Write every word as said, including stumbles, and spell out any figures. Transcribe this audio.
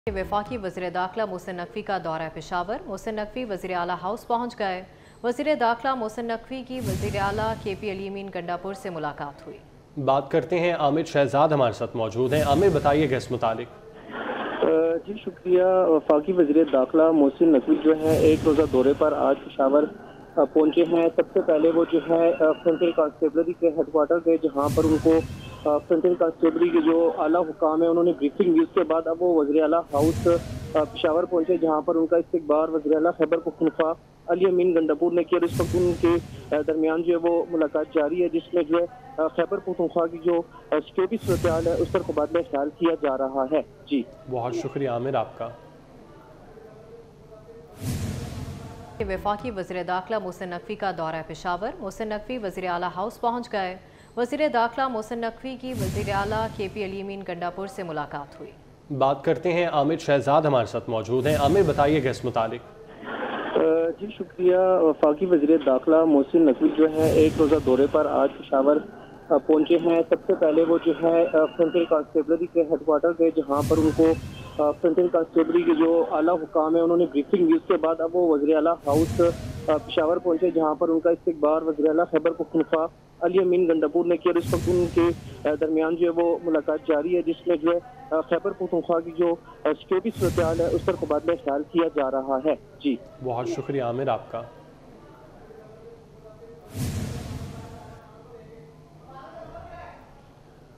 वफाकी वज़ीर दाखिला मोहसिन नकवी का दौरा पेशावर। मोहसिन नकवी वज़ीर आला हाउस पहुँच गए। वज़ीर दाखिला मोहसिन नकवी की वज़ीर आला के पी अली अमीन गंडापुर से मुलाकात हुई। बात करते हैं, आमिर शहजाद हमारे साथ मौजूद हैं। आमिर, बताइएगा इस मुतालिक। जी शुक्रिया। वफाकी वज़ीर दाखिला मोहसिन नकवी जो है एक रोज़ा दौरे पर आज पेशावर पहुंचे हैं। सबसे पहले वो जो है फ्रंटियर कांस्टेबलरी के हेडक्वार्टर गए, जहां पर उनको फ्रंटियर कांस्टेबलरी के जो आला हुकाम है उन्होंने ब्रीफिंग दी। उसके बाद अब वो वज़ीर आला हाउस पेशावर पहुंचे, जहां पर उनका इस्तकबाल वज़ीर आला खैबर पख्तूनख्वा अली अमीन गंडापुर ने किया। इस वक्त उनके दरमियान जो है वो मुलाकात जारी है, जिसमें जो है खैबर पख्तूनख्वा की जो सिक्योरिटी सूरत है उस पर तबादला ख्याल किया जा रहा है। जी बहुत शुक्रिया आमिर आपका। वफाकी वज़ीर दाखिला मोहसिन नकवी का दौरा पेशावर। मोहसिन नकवी वज़ीर आला हाउस पहुँच गए। वज़ीर दाखिला मोहसिन नकवी की वज़ीर आला के पी अली अमीन गंडापुर से मुलाकात हुई। बात करते हैं, आमिर शहजाद हमारे साथ मौजूद हैं। आमिर, बताइएगा इस मुतालिक। जी शुक्रिया। वफाकी वज़ीर दाखिला मोहसिन नकवी जो है एक रोज़ा दौरे पर आज पेशावर पहुंचे हैं। सबसे पहले वो जो है फ्रंटियर कांस्टेबलरी के हेडक्वार्टर गए, जहां पर उनको फ्रंटियर कांस्टेबलरी के जो आला हुकाम है उन्होंने ब्रीफिंग दी। उसके बाद अब वो वज़ीर आला हाउस पेशावर पहुंचे, जहां पर उनका इस्तकबाल वज़ीर आला खैबर पख्तूनख्वा अली अमीन गंडापुर ने किया। इस वक्त उनके दरमियान जो है वो मुलाकात जारी है, जिसमें जो है खैबर पख्तूनख्वा की जो सिक्योरिटी सूरत है उस पर तबादला ख्याल किया जा रहा है। जी बहुत शुक्रिया आमिर आपका।